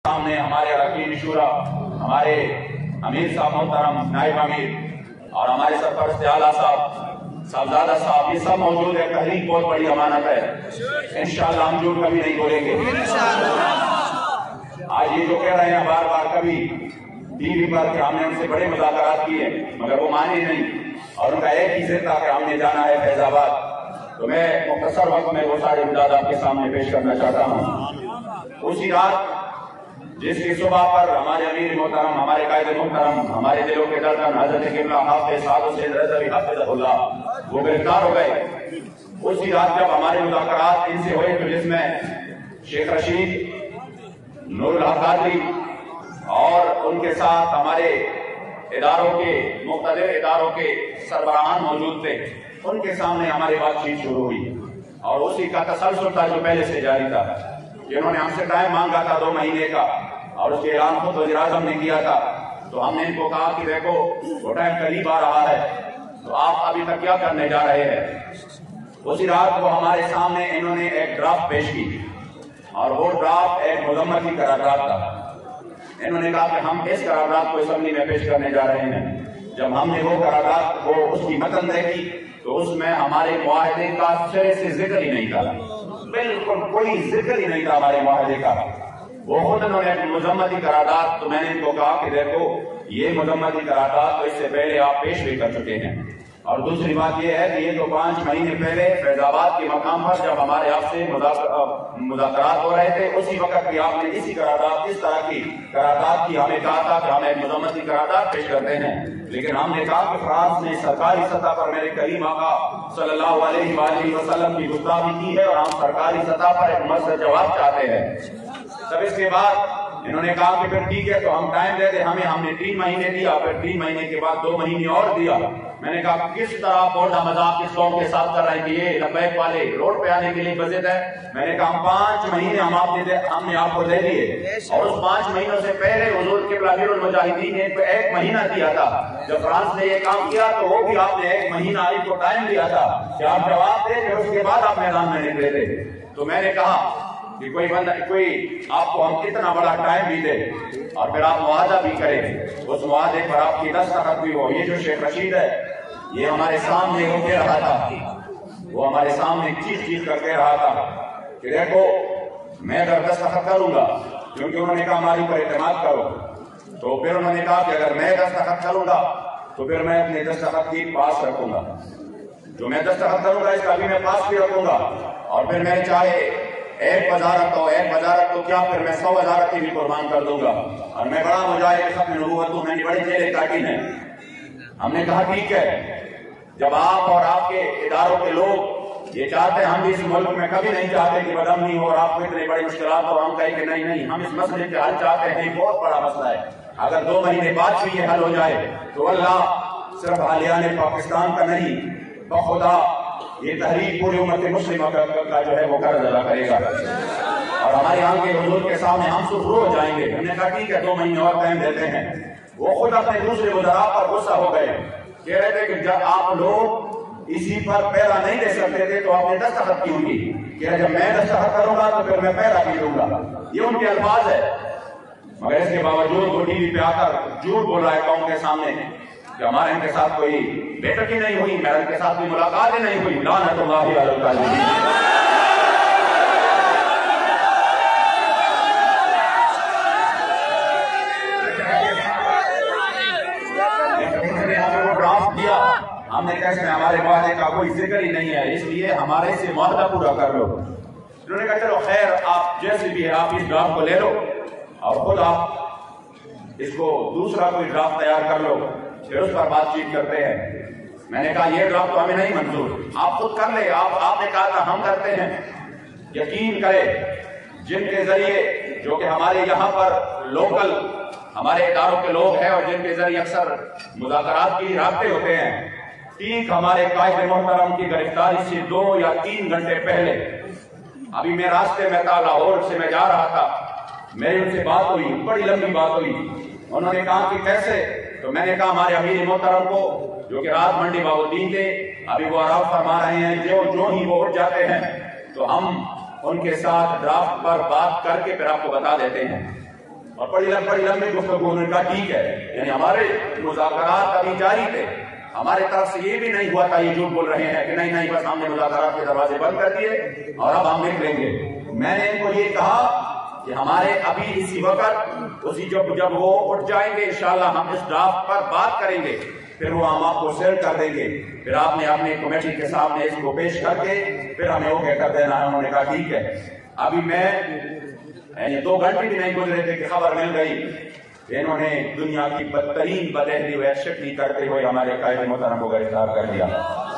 سامنے ہمارے اراکین شورا، ہمارے امیر صاحب محترم، نائب امیر اور ہمارے سرپرست اعلیٰ صاحبزادہ صاحب، یہ سب موجود ہے۔ تحریک بہت بڑی امانت ہے، انشاءاللہ ہم جھوٹ کبھی نہیں بولیں گے۔ آج یہ جو کہہ رہے ہیں بار بار کبھی ٹی وی پر کہ ہم نے ان سے بڑے مذاکرات کیے، مگر وہ مانے نہیں، اور ان کا ایک ہی ذکر تھا کہ ہم نے جانا ہے فیض آباد۔ تو میں مختصر وقت میں وہ سارے امداد آپ کے سامنے پیش کرنا چاہتا ہوں۔ اسی رات جس کی صبح پر ہمارے امیر محترم، ہمارے قائد محترم، ہمارے دلوں کے دردن حضرت قبلہ حافظ سعد حسین رضوی حفظہ اللہ وہ گرفتار ہو گئے، اسی رات جب ہمارے مذاکرات ان سے ہوئے تو جس میں شیخ رشید، نور الحق قادری اور ان کے ساتھ ہمارے اداروں کے مقتدر اداروں کے سربراہان موجود تھے، ان کے سامنے ہماری بات چیت شروع ہوئی اور اسی کا تسلسل تھا جو پہلے سے جاری تھا۔ جنہوں نے ہم سے ٹائم مانگا تھا 2 مہینے کا اور اس کے اعلان خود وزیر اعظم نے کیا تھا، تو ہم نے ان کو کہا کہ دیکھو وہ ٹائم قریب آ رہا ہے، تو آپ ابھی تک کیا کرنے جا رہے ہیں؟ اسی رات وہ ہمارے سامنے انہوں نے ایک ڈرافٹ پیش کی اور وہ ڈرافٹ ایک مذمتی قرارداد تھا۔ انہوں نے کہا کہ ہم اس قرارداد کو اسمبلی میں پیش کرنے جا رہے ہیں۔ جب ہم نے وہ قرارداد کو اس کی متن دیکھی تو اس میں ہمارے معاہدے کا سرے سے ذکر ہی نہیں تھا، بالکل کوئی ذکر ہی نہیں تھا ہمارے معاہدے کا۔ وہ خود انہوں نے مذمتی قرارداد، تو میں نے ان کو کہا کہ دیکھو یہ مذمتی قرارداد تو اس سے پہلے آپ پیش بھی کر چکے ہیں، اور دوسری بات یہ ہے کہ یہ تو 5 مہینے پہلے فیض آباد کے مقام پر جب ہمارے آپ سے مذاکرات ہو رہے تھے، اسی وقت بھی آپ نے اسی قرارداد، اس طرح کی قرارداد کی ہمیں کہا تھا کہ ہم ایک مذمتی قرارداد پیش کرتے ہیں، لیکن ہم نے کہا کہ فرانس نے سرکاری سطح پر میرے کریم آقا صلی اللہ علیہ وآلہ وسلم کی گستاخی کی ہے اور ہم سرکاری سطح پر ایک مؤثر جواب چاہتے ہیں۔ تب اس کے بعد انہوں نے کہا کہ پھر ٹھیک ہے تو ہم ٹائم دے دیں ہمیں، ہم نے 3 مہینے دیا، پھر 3 مہینے کے بعد 2 مہینے اور دیا۔ میں نے کہا کس طرح بوڑھا مذاق کس قوم کے ساتھ کر رہے ہیں کہ یہ لبیک والے روڈ پہ آنے کے لیے بجٹ ہے؟ میں نے کہا 5 مہینے ہم نے آپ کو دے دیے، اور اس 5 مہینوں سے پہلے حضور قبلہ امیر المجاہدین نے 1 مہینہ دیا تھا۔ جب فرانس نے یہ کام کیا تو وہ بھی آپ نے 1 مہینہ آپ کو ٹائم دیا تھا کہ آپ جواب دیں، پھر اس کے بعد آپ میدان میں نکلے تھے۔ تو میں نے کہا کہ کوئی آپ کو ہم کتنا بڑا ٹائم بھی دے اور پھر آپ معاہدہ بھی کریں، اس معاہدے پر آپ کی دستخط بھی ہو۔ یہ جو شیخ رشید ہے یہ ہمارے سامنے وہ کہہ رہا تھا، وہ ہمارے سامنے چیخ کر کہہ رہا تھا کہ دیکھو میں اگر دستخط کروں گا، کیونکہ انہوں نے کہا ہماری پر اعتماد کرو، تو پھر انہوں نے کہا کہ اگر میں دستخط کروں گا تو پھر میں اپنے دستخط کی پاس رکھوں گا، جو میں دستخط کروں گا اس کا بھی میں پاس بھی رکھوں گا، اور پھر میں چاہے 1 وزارت تو کیا پھر میں 100 وزارتیں بھی قربان کر دوں گا، اور میں بڑا مجاہد ختم نبوت ہوں، میں نے بڑی جیلیں کاٹی ہیں۔ ہم نے کہا ٹھیک ہے، جب آپ اور آپ کے اداروں کے لوگ یہ چاہتے ہیں، ہم بھی اس ملک میں کبھی نہیں چاہتے کہ بدامنی ہو اور آپ کو اتنی بڑی مشکلات ہو، ہم کہیں کہ نہیں ہم اس مسئلے کے حل چاہتے ہیں، یہ بہت بڑا مسئلہ ہے، اگر 2 مہینے بعد بھی یہ حل ہو جائے تو اللہ صرف حالیان پاکستان کا نہیں، بخدا یہ تحریک پوری امت مسلمہ کا جو ہے وہ قرض ادا کرے گا، اور ہمارے یہاں کے حضور کے سامنے ہم سرخرو ہو جائیں گے۔ ہم نے کہا ٹھیک ہے 2 مہینے اور ٹائم دیتے ہیں۔ وہ خود اپنے دوسرے وزراء پر غصہ ہو گئے، کہہ رہے تھے کہ جب آپ لوگ اسی پر پہلا نہیں دے سکتے تھے تو آپ نے دستخط کی ہوگی، کہ جب میں دستخط کروں گا تو پھر میں پہلا بھی دوں گا، یہ ان کے الفاظ ہے۔ مگر اس کے باوجود وہ ٹی وی پہ آ کر جھوٹ بول رہا ہے قوم کے سامنے کہ ہمارے ان کے ساتھ کوئی بیٹھک ہی نہیں ہوئی، میرے ان کے ساتھ کوئی ملاقات ہی نہیں ہوئی۔ لعنت اللہ علی الکاذبین۔ ہم نے کہا اس میں ہمارے معاہدے کا کوئی ذکر ہی نہیں ہے، اس لیے ہمارے سے معاہدہ پورا کر لو۔ انہوں نے کہا چلو خیر، آپ جیسے بھی ہے آپ اس ڈرافٹ کو لے لو اور خود آپ اس کو دوسرا کوئی ڈرافٹ تیار کر لو، پھر اس پر بات چیت کرتے ہیں۔ میں نے کہا یہ ڈرافٹ تو ہمیں نہیں منظور، آپ خود کر لیں، آپ نے کہا تھا ہم کرتے ہیں۔ یقین کرے جن کے ذریعے جو کہ ہمارے یہاں پر لوکل ہمارے اداروں کے لوگ ہیں اور جن کے ذریعے اکثر مذاکرات کی رابطے ہوتے ہیں، ٹھیک ہمارے قائد محترم کی گرفتاری سے 2 یا 3 گھنٹے پہلے ابھی میں راستے میں تھا، لاہور سے میں جا رہا تھا، میری ان سے بات ہوئی، بڑی لمبی بات ہوئی۔ انہوں نے کہا کہ کیسے؟ تو میں نے کہا ہمارے امیر محترم کو جو کہ رات منڈی بہاؤالدین تھے، ابھی وہ آرام فرما رہے ہیں، جو ہی وہ اٹھ جاتے ہیں تو ہم ان کے ساتھ ڈرافٹ پر بات کر کے پھر آپ کو بتا دیتے ہیں۔ اور بڑی لمبی گفتگو. انہوں نے کہا ٹھیک ہے. یعنی ہمارے مذاکرات ابھی جاری تھے, ہمارے طرف سے یہ بھی نہیں ہوا تھا یہ جھوٹ بول رہے ہیں کہ نہیں بس ہم نے مذاکرات کے دروازے بند کر دیے اور اب ہم نکلیں گے. میں نے ان کو یہ کہا کہ ہمارے ابھی اسی وقت جب وہ اٹھ جائیں گے انشاءاللہ ہم اس ڈرافٹ پر بات کریں گے, پھر وہ ہم آپ کو شیئر کر دیں گے, پھر آپ نے اپنے کمیٹی کے سامنے اس کو پیش کر کے پھر ہمیں اوکے کر دینا ہے. انہوں نے کہا ٹھیک ہے. ابھی میں 2 گھنٹے بھی نہیں گزرے تھے کہ خبر مل گئی کہ انہوں نے دنیا کی بدترین بدہلی وحشتی کرتے ہوئے ہمارے قائد محترم کو گرفتار کر دیا.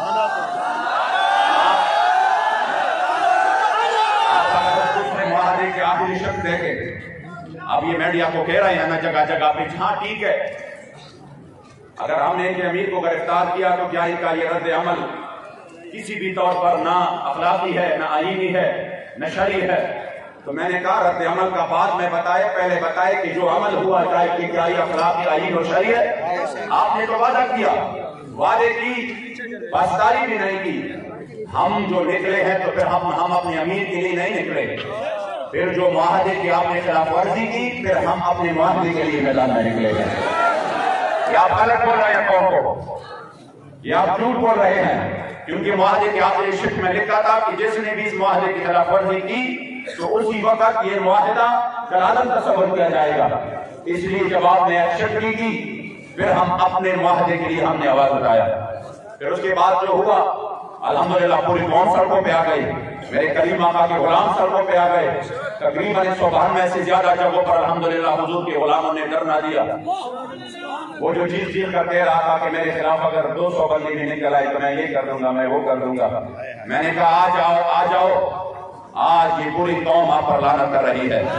معاہدے کے آخری شرط دیکھیں. اب یہ میڈیا کو کہہ رہے ہیں نا جگہ جگہ پہ, ہاں ٹھیک ہے اگر ہم نے ان کے امیر کو گرفتار کیا تو کیا ان کا یہ رد عمل کسی بھی طور پر نہ اخلاقی ہے, نہ آئینی ہے, نہ شرعی ہے. تو میں نے کہا رد عمل کا بعد میں پہلے بتائے کہ جو عمل ہوا چاہے کہ کیا یہ اخلاقی, آئین اور شرعی ہے. آپ نے تو وعدہ کیا, وعدے کی پاسداری بھی نہیں کی. ہم جو نکلے ہیں تو پھر ہم اپنے امیر کے لیے نہیں نکلے, پھر جو معاہدے کی آپ نے خلاف ورزی کی پھر ہم اپنے معاہدے کے لیے میدان میں نکلے ہیں. یہ آپ غلط بول رہے ہیں قوم کو, یہ آپ جھوٹ بول رہے ہیں, کیونکہ معاہدے کے آخری شرط میں لکھا تھا کہ جس نے بھی اس معاہدے کی خلاف ورزی کی تو اسی وقت یہ معاہدہ کالعدم تصور کیا جائے گا. اس لیے جب آپ نے ایکشن کی پھر ہم اپنے معاہدے کے لیے ہم نے آواز اٹھایا. پھر اس کے بعد جو ہوا الحمدللہ پوری قوم سڑکوں پہ آ گئی, میرے کریم آقا کے غلام سڑکوں پہ آ گئے. تقریباً 192 سے زیادہ جگہوں پر الحمدللہ حضور کے غلاموں نے دھرنا دیا. وہ جو چیز کر کہہ رہا تھا کہ میرے خلاف اگر 200 بندے بھی نکل آئے تو میں یہ کر دوں گا, میں وہ کر دوں گا. میں نے کہا آ جاؤ, آج یہ پوری قوم آپ پر لعنت کر رہی ہے.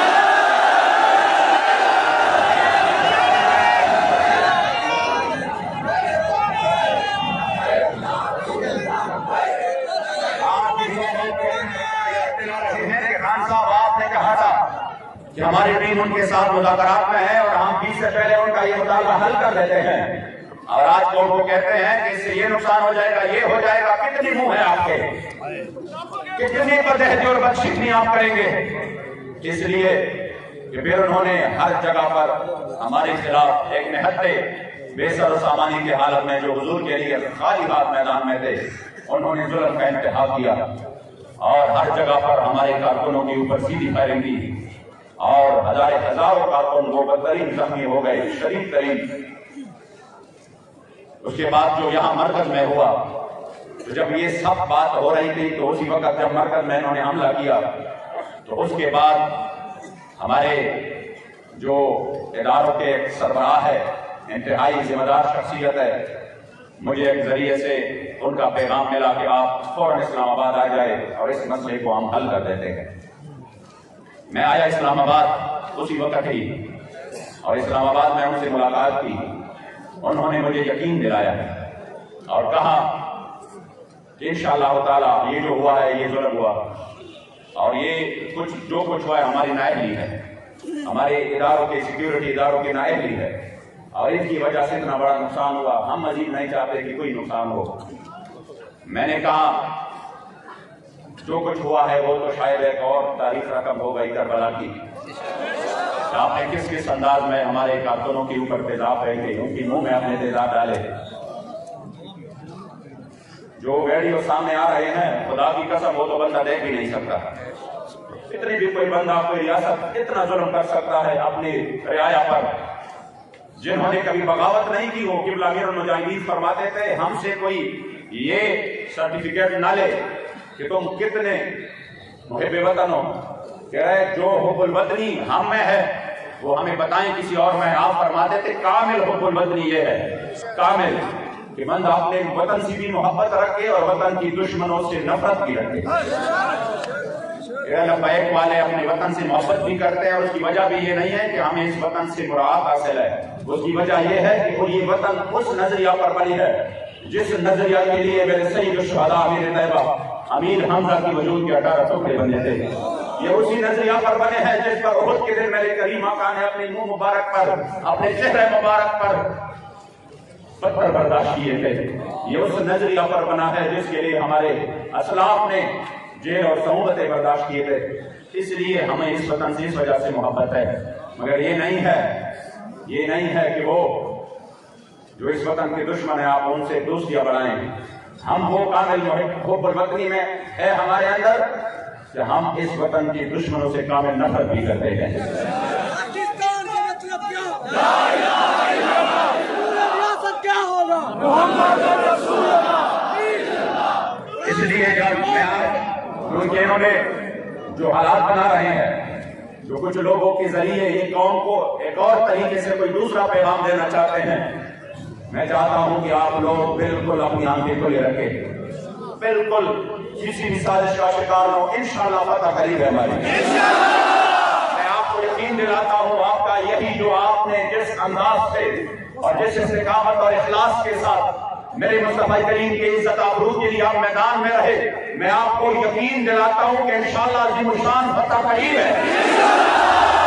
کہ ہماری ٹیم ان کے ساتھ مذاکرات میں ہے اور ہم 20 سے پہلے ان کا یہ مطالبہ حل کر دیتے ہیں, اور آج قوم کو کہتے ہیں کہ اس سے یہ نقصان ہو جائے گا, یہ ہو جائے گا. کتنی منہ ہے آپ کے, کتنی بدہضی اور بدشکنی آپ کریں گے. اس لیے کہ پھر انہوں نے ہر جگہ پر ہمارے خلاف ایک نہتے بے سر و سامانی کی حالت میں جو حضور کے لیے خالی ہاتھ میدان میں تھے انہوں نے ظلم کا انتہا کیا, اور ہر جگہ پر ہمارے کارکنوں کے اوپر سیدھی فائرنگ کی, اور ہزاروں کارکن وہ بدترین زخمی ہو گئے, شدید ترین. اس کے بعد جو یہاں مرکز میں ہوا تو جب یہ سب بات ہو رہی تھی تو اسی وقت جب مرکز میں انہوں نے حملہ کیا تو اس کے بعد ہمارے جو اداروں کے سربراہ ہے, انتہائی ذمہ دار شخصیت ہے, مجھے ایک ذریعے سے ان کا پیغام ملا کہ آپ فوراً اسلام آباد آ جائے اور اس مسئلے کو ہم حل کر دیتے ہیں. میں آیا اسلام آباد اسی وقت ہی, اور اسلام آباد میں ان سے ملاقات کی. انہوں نے مجھے یقین دلایا اور کہا کہ انشاءاللہ تعالی یہ جو ہوا ہے یہ ظلم ہوا, اور یہ جو کچھ ہوا ہے ہماری نااہلی ہے, ہمارے اداروں کے سیکیورٹی اداروں کی نااہلی ہے, اور اس کی وجہ سے اتنا بڑا نقصان ہوا. ہم مزید نہیں چاہتے کہ کوئی نقصان ہو. میں نے کہا جو کچھ ہوا ہے وہ تو شاید ایک اور تاریخ رقم ہو گئی کربلا کی. آپ نے کس انداز میں ہمارے کارکنوں کے اوپر تیزاب پھینکے, ان کی منہ میں اپنے تیزاب ڈالے. جو ویڈیو سامنے آ رہے ہیں خدا کی قسم وہ تو بندہ دیکھ بھی نہیں سکتا. اتنی بھی کوئی بندہ کوئی ریاست اتنا ظلم کر سکتا ہے اپنی رعایا پر, جنہوں نے کبھی بغاوت نہیں کی. وہ قبلہ امیر المجاہدین فرماتے تھے ہم سے کوئی یہ سرٹیفکیٹ نہ لے کہ تم کتنے محب وطن ہو, کہہ رہے جو حب الوطنی ہم میں ہے وہ ہمیں بتائیں کسی اور میں. آپ فرماتے تھے کامل حب الوطنی یہ ہے, کامل کہ بندہ اپنے وطن سے بھی محبت رکھے اور وطن کی دشمنوں سے نفرت بھی رکھے. لبیک والے اپنے وطن سے محبت بھی کرتے ہیں, اور اس کی وجہ بھی یہ نہیں ہے کہ ہمیں اس وطن سے مراعات حاصل ہے. اس کی وجہ یہ ہے کہ یہ وطن اس نظریہ پر بنی ہے جس نظریہ کے لیے میرے سید الشہداء امیر طیبہ امیر حمزہ کی وجود کے 18 ٹکڑے بنے تھے. یہ اسی نظریہ پر بنے ہیں جس پر احد کے دن میرے کریم آقا نے اپنے منہ مبارک پر, اپنے چہرے مبارک پر پتھر برداشت کیے تھے. یہ اس نظریہ پر بنا ہے جس کے لیے ہمارے اسلاف نے جیل اور صعوبتیں برداشت کیے تھے. اس لیے ہمیں اس وطن سے اس وجہ سے محبت ہے. मगर ये नहीं है कि वो जो इस वतन के दुश्मन है आप उनसे दोस्तियां बढ़ाएं। हम वो कामिल हुब्बुल वतनी में है हमारे अंदर कि हम इस वतन के दुश्मनों से कामिल नफरत भी करते हैं। पाकिस्तान का मतलब क्या होगा? इसलिए जब क्योंकि इन्होंने जो हालात बना रहे हैं, जो कुछ लोगों के जरिए ये कौम को एक और तरीके से कोई दूसरा पैगाम देना चाहते हैं, मैं चाहता हूं कि आप लोग बिल्कुल अपनी आंखें खुली रखें, बिल्कुल किसी भी साजिश का शिकार हो। इंशाअल्लाह फतह करीब है हमारी। मैं आपको यकीन दिलाता हूं, आपका यही जो आपने जिस अंदाज से और जिस इस्तिकामत और इखलास के साथ मेरे मुस्तफा करीम के इज्जत आबरू के लिए आप मैदान में रहे, मैं आपको यकीन दिलाता हूं कि इंशाअल्लाह अज़ीमुश्शान फतह करीब है।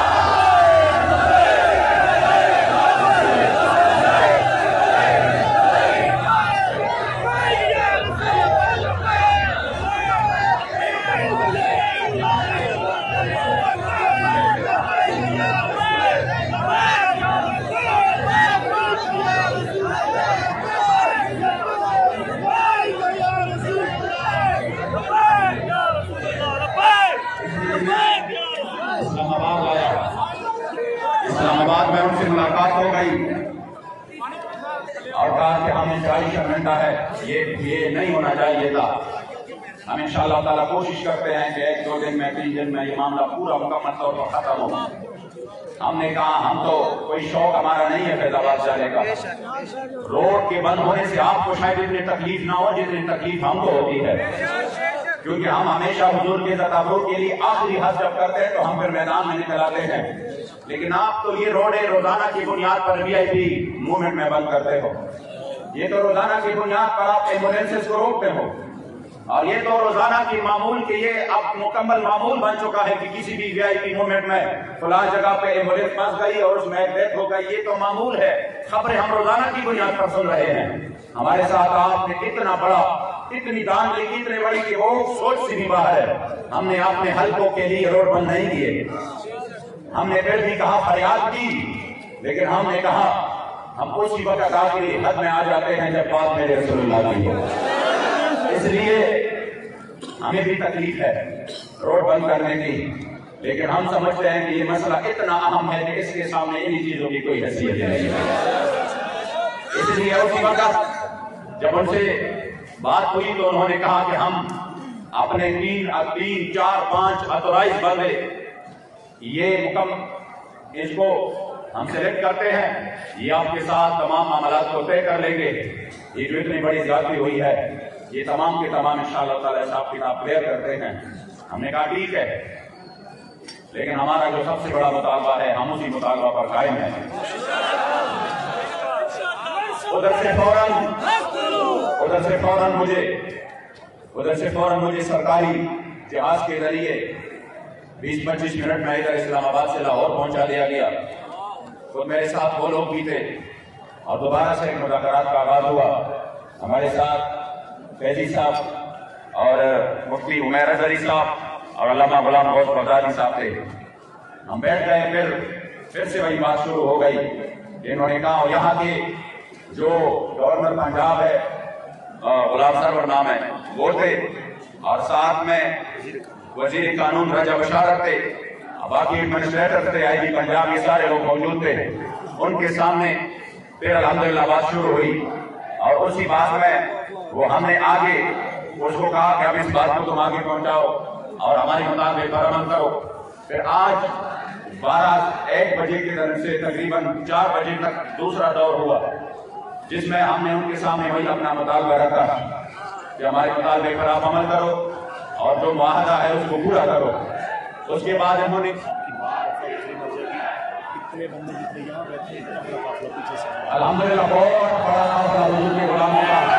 इस्लामाबाद में उनसे मुलाकात हो गई और कहा कि हमें 40 घंटा है, ये नहीं होना चाहिए था। हम इंशाअल्लाह ताला कोशिश करते हैं कि 1-2 दिन में 3 दिन में ये मामला पूरा मुकम्मल तौर पर खत्म हो। हमने कहा हम तो कोई शौक हमारा नहीं है फैजाबाद जाने का। रोड के बंद होने से आपको शायद इतनी तकलीफ ना हो जितनी तकलीफ हमको होती है, क्योंकि हम हमेशा हुजूर के तदाब्बुर के लिए आखिरी हद जब करते हैं तो हम फिर मैदान में निकल आते हैं। लेकिन आप तो ये रोडें रोजाना की बुनियाद पर VIP मूवमेंट में बंद करते हो, ये तो रोजाना की बुनियाद पर आप एम्बुलेंसेस को रोकते हो, और ये तो रोजाना की मामूल के ये अब मुकम्मल मामूल बन चुका है कि किसी भी VIP मूवमेंट में फलां जगह पे एम्बुलेंस फंस गई और उसमें डेथ हो गई, ये तो मामूल है। खबरें हम रोजाना की बुनियाद पर सुन रहे हैं। हमारे साथ आपने इतना बड़ा, इतनी दानगी, इतने बड़ी कि वो सोच से भी बाहर है। हमने अपने हल्कों के लिए रोड बंद नहीं किए, हमने फिर भी कहा फरियाद की, लेकिन हमने कहा हम उसी वक्त आखिरी हद में आ जाते हैं जब बात मेरे रसूलुल्लाह की हो। इसलिए हमें भी तकलीफ है रोड बंद करने की, लेकिन हम समझते हैं कि ये मसला इतना अहम है कि इसके सामने इन्हीं चीजों की कोई हैसियत नहीं है। इसलिए उसी वक्त जब उनसे बात हुई तो उन्होंने कहा कि हम अपने 3, 4, 5 ऑथोराइज बंदे ये इसको हम सिलेक्ट करते हैं, ये आपके साथ तमाम मामलात को तय कर लेंगे। ये जो इतनी बड़ी ज्यादती हुई है ये तमाम के तमाम इंशाअल्लाह ताला हिसाब किताब क्लियर करते हैं। हमने कहा ठीक है, लेकिन हमारा जो सबसे बड़ा मुतालबा है हम उसी मुतालबा पर कायम है। उधर से फौरन मुझे सरकारी जहाज के जरिए 20-25 मिनट में इधर इस्लामाबाद से लाहौर पहुंचा दिया गया। तो मेरे साथ वो लोग भी थे और दोबारा से मुज़ाकरात का आगाज हुआ। हमारे साथ फैजी साहब और मुफ्ती उमैर अजहरी साहब और अल्लामा गुलाम गौस बगदादी साहब थे। हम बैठ गए, फिर से वही बात शुरू हो गई। इन्होंने कहा यहाँ के जो गवर्नर पंजाब है गुलाम सरवर नाम है वो थे, और साथ में वजीर कानून रजा बशारत थे, बाकी एडमिनिस्ट्रेटर थे, IG पंजाब, ये सारे लोग मौजूद थे। उनके सामने फिर अल्हम्दुलिल्लाह बात शुरू हुई और उसी बात में वो हमने आगे उसको कहा कि अब इस बात को तुम आगे पहुंचाओ और हमारे मुताबिक अमल करो। फिर आज 1 बजे के तरफ से तकरीबन 4 बजे तक दूसरा दौर हुआ, जिसमें हमने उनके सामने वही अपना मुतालबा रखा कि हमारे मुताबिक पर आप अमल करो और जो मुआहदा है उसको पूरा करो। उसके बाद उन्होंने अल्हम्दुलिल्लाह बहुत बड़ा हौसला हुजूर के गुलामों का।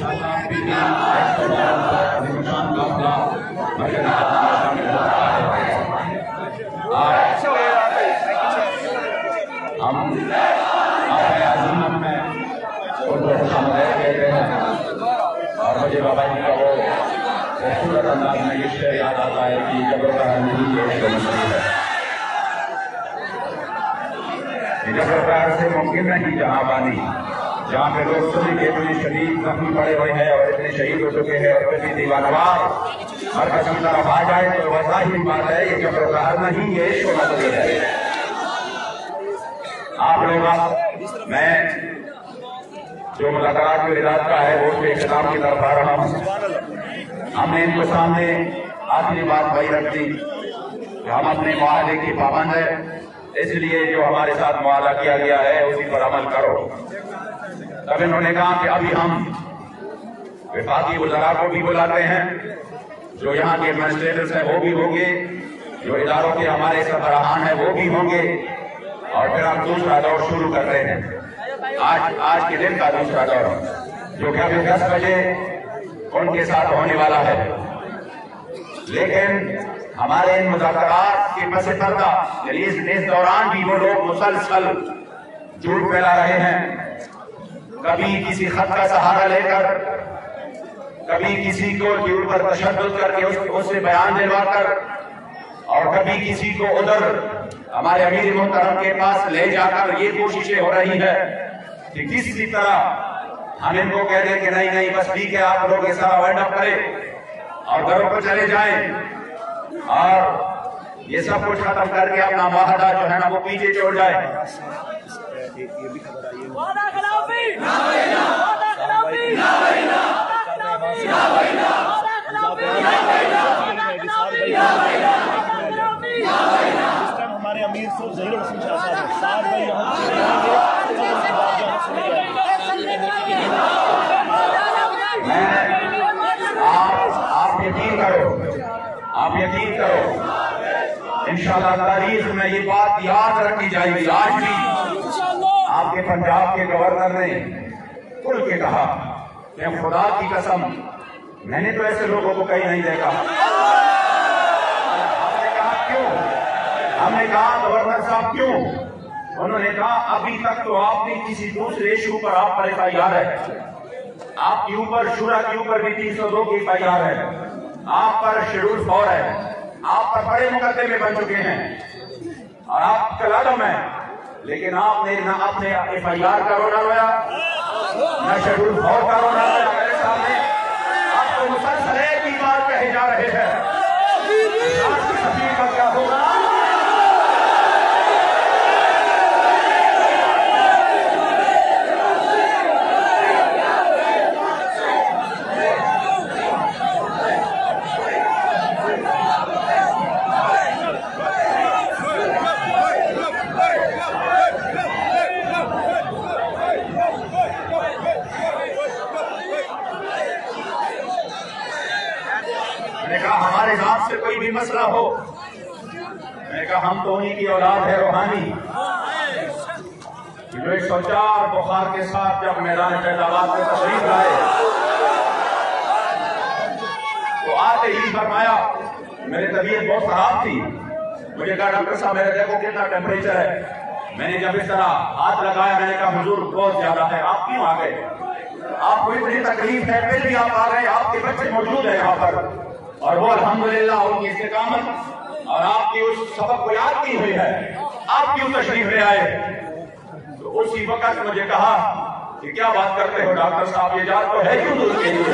اور مجھے بابا جی کا وہ خوبصورت انداز میں یہ شعر یاد آتا ہے کہ جبر کا نہیں یہ مشکل ہے، جبر پیار سے ممکن نہیں جہاں بانی، جہاں پہ لوگ سبھی کے اتنے شدید زخمی پڑے ہوئے ہیں اور اتنے شہید ہو چکے ہیں اور کبھی دیوانوار ہر قسم طرف آ جائے تو وہ ظاہری بات ہے یہ جبر پیار نہیں یہ عشق و نظری ہے۔ آپ لوگ میں جو مذاکرات کی رداد کا ہے وہ اس کے اختتام کی طرف آ رہا ہوں۔ ہم نے ان کو سامنے آخری بات وہی رکھ دی کہ ہم اپنے معاہدے کی پابند ہے، اس لیے جو ہمارے ساتھ معاہدہ کیا گیا ہے اسی پر عمل کرو۔ تب انہوں نے کہا کہ ابھی ہم وفاقی وزراء کو بھی بلاتے ہیں، جو یہاں کے ایڈمنسٹریٹرز ہیں وہ بھی ہوں گے، جو اداروں کے ہمارے سربراہان ہیں وہ بھی ہوں گے، اور پھر ہم دوسرا دور شروع کرتے ہیں۔ آج کے دن کا دوسرا دور جو کہ ابھی 10 بجے ان کے ساتھ ہونے والا ہے، لیکن ہمارے ان مذاکرات کے پس پردہ یعنی اس دوران بھی وہ لوگ مسلسل جھوٹ پھیلا رہے ہیں، کبھی کسی خط کا سہارا لے کر، کبھی کسی کو کے اوپر تشدد کر کے اس سے بیان دلوا کر، اور کبھی کسی کو ادھر ہمارے امیر محترم کے پاس لے جا کر یہ کوششیں ہو رہی ہے کہ کسی طرح ہم ان کو کہہ دیں کہ نہیں بس ٹھیک ہے آپ لوگ یہ سارا وائنڈ اپ کریں اور گھروں پر چلے جائیں اور یہ سب کچھ ختم کر کے اپنا معاہدہ جو ہے نا وہ پیچھے چھوڑ جائے۔ ہمارے امیر صاحب ظہیر الحسن شاہ صاحب آپ یقین کرو انشاءاللہ تاریخ میں یہ بات یاد رکھی جائے گی۔ آج بھی آپ کے پنجاب کے گورنر نے کھل کے کہا کہ خدا کی قسم میں نے تو ایسے لوگوں کو کہیں نہیں دیکھا۔ ہم نے کہا گورنر صاحب کیوں؟ انہوں نے کہا ابھی تک تو آپ نے کسی دوسرے ایشو پر آپ پر FIR ہے، آپ کے اوپر شورا کے اوپر بھی 302 کی FIR ہے، آپ پر شیڈول 4 ہے، آپ پر بڑے مقدمے بن چکے ہیں اور آپ کلادم ہیں، لیکن آپ نے نہ اپنے FIR کا رونا رویا نہ شیڈول 4 کا رونا رویا۔ میرے سامنے آپ کو مسلسل ایک ہی بات کہے جا رہے ہیں آج کی تفریح کا کیا ہوگا؟ میں نے کہا ہمارے ذات سے کوئی بھی مسئلہ ہو، میں نے کہا ہم تو انہی کی اولاد ہے روحانی، جو 104 بخار کے ساتھ جب میدان فیض آباد میں تشریف لائے تو آتے ہی فرمایا میری طبیعت بہت خراب تھی، مجھے کہا ڈاکٹر صاحب میرے دیکھو کتنا ٹیمپریچر ہے، میں نے جب اس طرح ہاتھ لگایا میں نے کہا حضور بہت زیادہ ہے، آپ کیوں آ گئے؟ آپ کو اتنی تکلیف ہے پھر بھی آپ آ گئے، آپ کے بچے موجود ہیں یہاں پر اور وہ الحمدللہ ان کی استقامت اور آپ کی اس سبق کو یاد کی ہوئی ہے، آپ کیوں تشریف لے آئے؟ تو اسی وقت مجھے کہا کہ کیا بات کرتے ہو ڈاکٹر صاحب، یہ جان تو ہے ہی حضور کے لیے،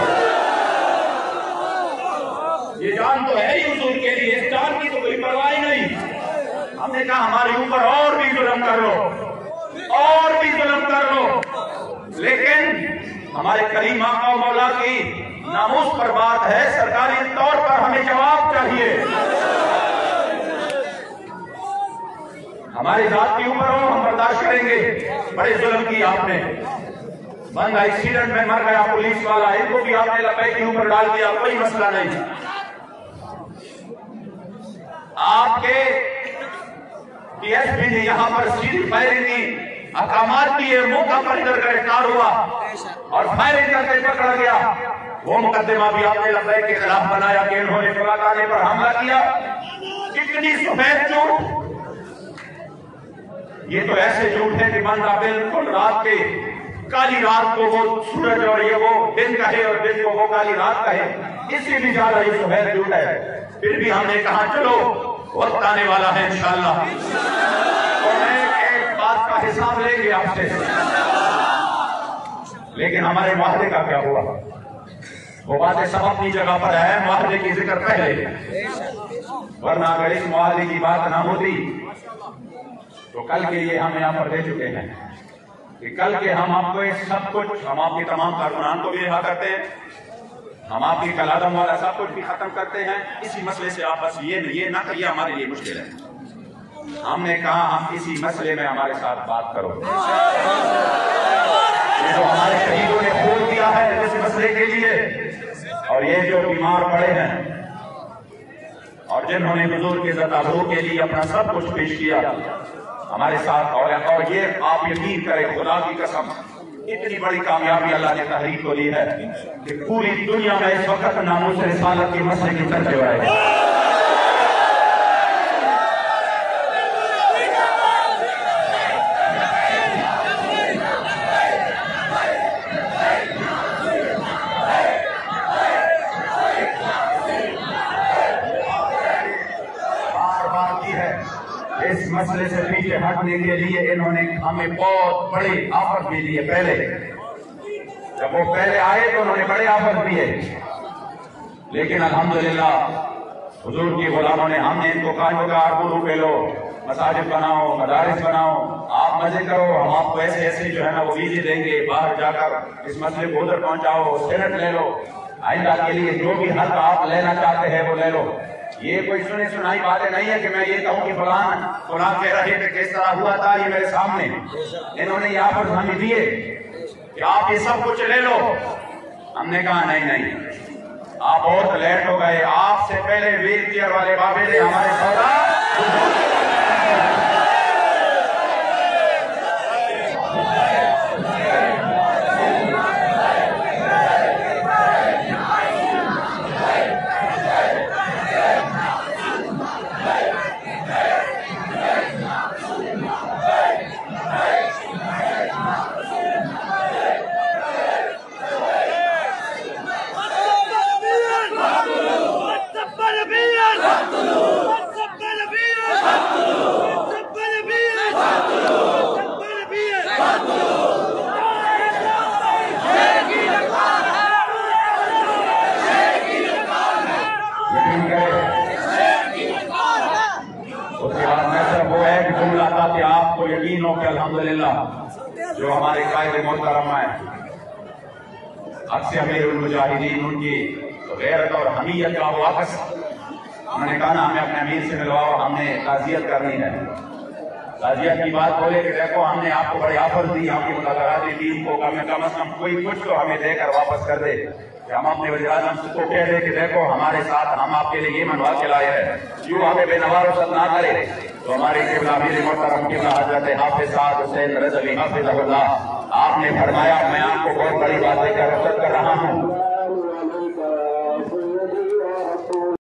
یہ جان تو ہے ہی حضور کے لیے، اس جان کی تو کوئی پرواہ نہیں۔ ہم نے کہا ہمارے اوپر اور بھی ظلم کر لو، اور بھی ظلم کر لو، لیکن ہمارے کریم آقا و مولا کی ناموس پر بات ہے، سرکاری طور پر ہمیں جواب چاہیے۔ ہماری ذات کے اوپر ہو ہم برداشت کریں گے، بڑے ظلم کی آپ نے، بندہ ایکسیڈنٹ میں مر گیا پولیس والا، ان کو بھی آپ نے لپے کے اوپر ڈال دیا، کوئی مسئلہ نہیں۔ آپ کے DSP نے یہاں پر سیدھی فائرنگ کی، अहकामात किए, मौका पर इधर गिरफ्तार हुआ और फायरिंग करके पकड़ा गया। वो मुकदमा भी आपने लब्बैक के खिलाफ बनाया कि इन्होंने फलाने पर हमला किया। कितनी सफेद झूठ! ये तो ऐसे झूठ है कि बंदा बिल्कुल रात के, काली रात को वो सूरज और ये वो दिन कहे और दिन को वो काली रात कहे, इससे भी ज्यादा ये सफेद झूठ है। फिर भी हमने कहा चलो वक्त आने वाला है इंशाअल्लाह, तो मैं एक बात का हिसाब लेंगे आपसे। लेकिन हमारे वादे का क्या हुआ? वो बातें सब अपनी जगह पर है, मुआहदे की जिक्र पहले, वरना अगर इस मुआहदे की बात ना होती तो कल के लिए हम यहाँ पर दे चुके हैं कि कल के हम आपको सब कुछ, हम आपके तमाम कारकुनान को भी रिहा करते हैं, हम आपकी कलादम वाला सब कुछ भी खत्म करते हैं। इसी मसले से आप बस ये ना करिए हमारे लिए मुश्किल है। हमने कहा हम इसी मसले में हमारे साथ बात करो। ये जो हमारे शहीदों ने खून दिया है इस मसले के लिए, और ये जो बीमार पड़े हैं और जिन्होंने हुजूर के ज़ताबरू के लिए अपना सब कुछ पेश किया हमारे साथ, और ये आप यकीन करें, खुदा की कसम, इतनी बड़ी कामयाबी अल्लाह ने तहरीक को दी है कि पूरी दुनिया में इस वक्त नामूस रिसालत के मसले की तरफ है। इस मसले से पीछे हटने के लिए इन्होंने हमें बहुत बड़े ऑफर भी दिए। पहले जब वो पहले आए तो उन्होंने बड़े ऑफर दिए, लेकिन अल्हम्दुलिल्लाह हुजूर के गुलामों ने, हमने इनको कहा गुरु पे लो, मसाजिद बनाओ, मदारिस बनाओ, आप मजे करो, हम आपको ऐसे ऐसे जो है ना वो वीजे देंगे, बाहर जाकर इस मसले को उधर पहुंचाओ, सेनेट ले लो, आइंदा के लिए जो भी हक आप लेना चाहते हैं वो ले लो। ये कोई सुनी सुनाई बातें नहीं है कि मैं ये कहूँ कि फलान कह रहे थे किस तरह हुआ था, ये मेरे सामने इन्होंने यहाँ पर हमें दिए कि आप ये सब कुछ ले लो। हमने कहा नहीं, आप बहुत लेट हो गए, आपसे पहले वीर टियर वाले बाबे ने हमारे सौदा अल्हम्दुलिल्लाह जो हमारे कायदे मोहतरम है, अक्सर अमीरुल मुजाहिदीन, उनकी गैरत और हमीयत का वापस, उन्होंने कहा ना हमें अपने अमीर से मिलवाओ, हमने ताज़ियत करनी है। ताज़ियत की बात बोले कि देखो हमने आपको बड़े ऑफर दी, आपकी मुलाकात दी, इनको कम से कम कोई कुछ तो हमें देकर वापस कर दे। हम अपने वज़ीर आज़म को कह दे कि देखो हमारे साथ हम आपके लिए ये मनवा के लाए हैं, यूँ हमें बेनवारत ना करे। तो हमारे क़िबला अमीर मोहतरम क़िबला हज़रत हाफ़िज़ साद हुसैन रज़वी हाफ़िज़हुल्लाह, आपने फरमाया मैं आपको बहुत बड़ी बातें कर रहा हूँ,